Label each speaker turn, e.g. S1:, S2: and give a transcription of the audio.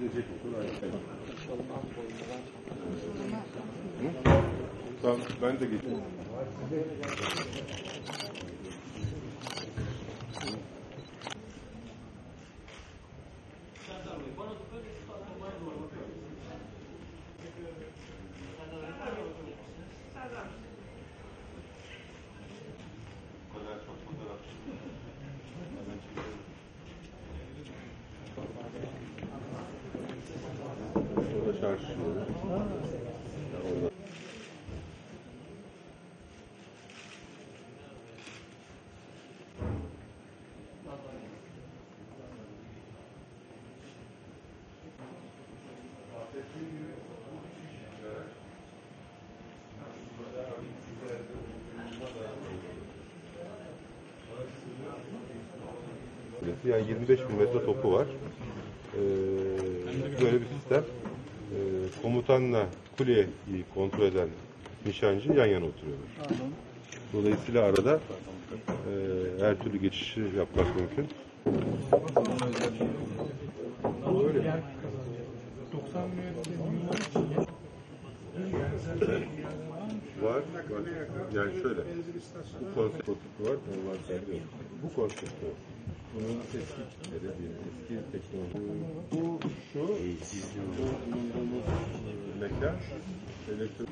S1: gelecek motor aynı. Tamam, ben de geçeyim. Orada çarşı. Yani 25 bin metre topu var. Böyle bir sistem. Komutanla kuleyi kontrol eden nişancı yan yana oturuyorlar. Dolayısıyla arada her türlü geçişi yapmak mümkün. Öyle.
S2: 90 metre
S1: Var. Yani şöyle. Bu konsept var. Bu konsept var. Bunun eski tipleri, eski teknoloji. Bu şu bulunduğumuz mekan elektrik.